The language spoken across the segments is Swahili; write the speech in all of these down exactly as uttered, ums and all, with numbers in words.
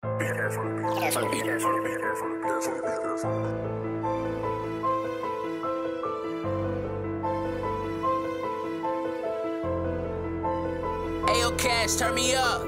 Kash On The Beat. Kash On The Beat. Kash On The Beat. Kash On The Beat. Kash On The Beat. Ayo, Cash, turn me up.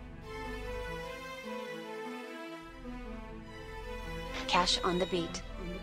Kash On The Beat.